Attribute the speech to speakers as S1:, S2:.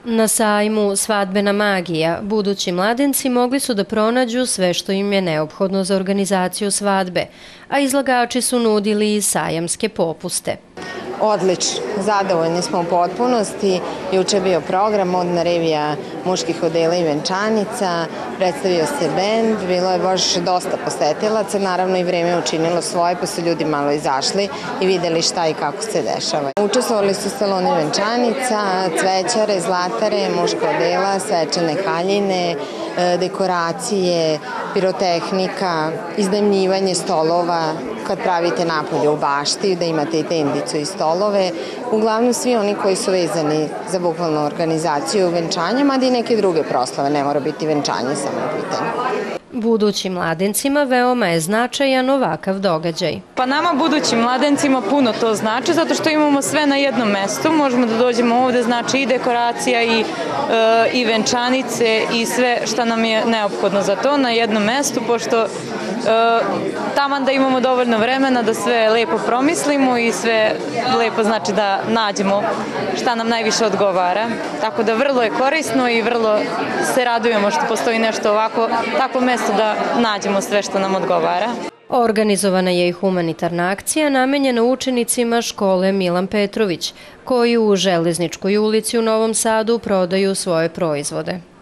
S1: Na sajmu Svadbena magija budući mladenci mogli su da pronađu sve što im je neophodno za organizaciju svadbe, a izlagači su nudili i sajamske popuste.
S2: Odlično, zadovoljni smo u potpunosti. Juče je bio program, modna revija muških odela i venčanica, predstavio se bend, bilo je baš dosta posetilaca, naravno i vreme je učinilo svoje, pa su ljudi malo izašli i videli šta i kako se dešava. Učestvovali su saloni venčanica, cvećare, zlatare, muška odela, svečane haljine, dekoracije, pirotehnika, iznajmljivanje stolova, kad pravite napolje u bašti, da imate i tendicu i stolove. Uglavnom svi oni koji su vezani za bukvalnu organizaciju venčanja, mada i neke druge proslave, ne mora biti venčanje samo u pitanju.
S1: Budućim mladencima veoma je značajan ovakav događaj.
S3: Pa nama budućim mladencima puno to znači, zato što imamo sve na jednom mestu. Možemo da dođemo ovde, znači i dekoracija i venčanice i sve što nam je neophodno za to na jednom mestu, pošto taman da imamo dovoljno vremena da sve lepo promislimo i sve lepo znači da nađemo šta nam najviše odgovara. Tako da vrlo je korisno i vrlo se radujemo što postoji nešto ovako, takvo mesto da nađemo sve što nam odgovara.
S1: Organizovana je i humanitarna akcija namenjena učenicima škole Milan Petrović, koji u Železničkoj ulici u Novom Sadu prodaju svoje proizvode.